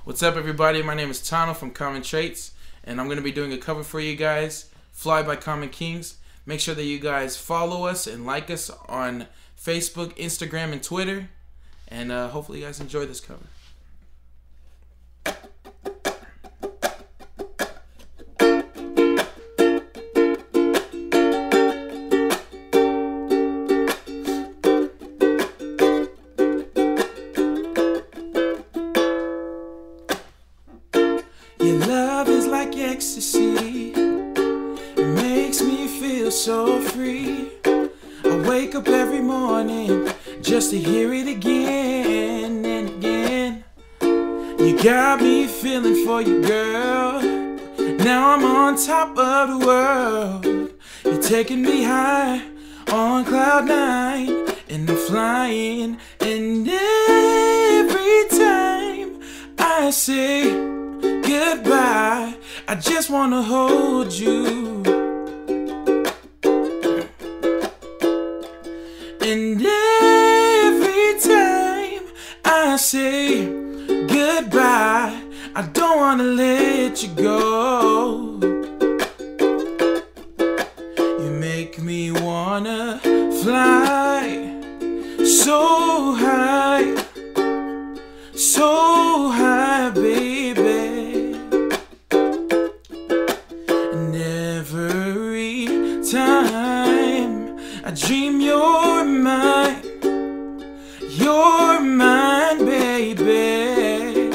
What's up, everybody? My name is Tano from Common Traits, and I'm going to be doing a cover for you guys, Fly by Common Kings. Make sure that you guys follow us and like us on Facebook, Instagram, and Twitter, and hopefully you guys enjoy this cover. Your love is like ecstasy. It makes me feel so free. I wake up every morning just to hear it again and again. You got me feeling for you, girl. Now I'm on top of the world. You're taking me high on cloud 9, and I'm flying. And every time I say goodbye, I just wanna hold you. And every time I say goodbye, I don't wanna let you go. You make me wanna fly so high, so high, baby. Every time I dream you're mine, baby.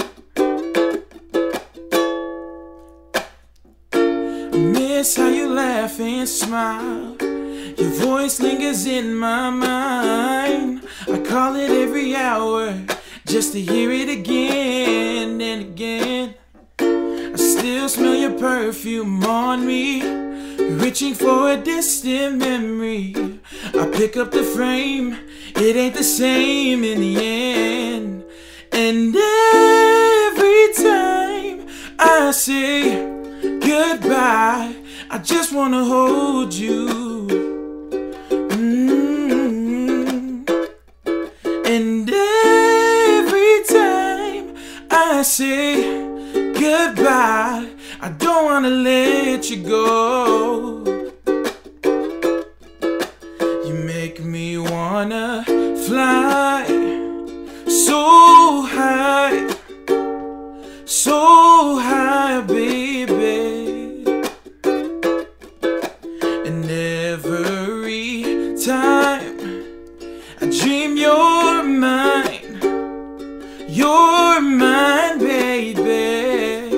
I miss how you laugh and smile. Your voice lingers in my mind. I call it every hour just to hear it again and again. I still smell your perfume on me, reaching for a distant memory. I pick up the frame, it ain't the same in the end. And every time I say goodbye, I just wanna hold you. And every time I say goodbye, I don't wanna let you go. You make me wanna fly so high, so high, baby. And every time I dream you're mine, baby.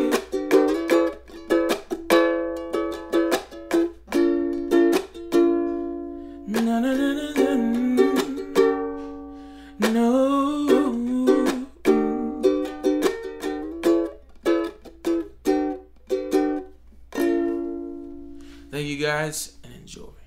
No, no, no, no, no, no. Thank you guys, and enjoy.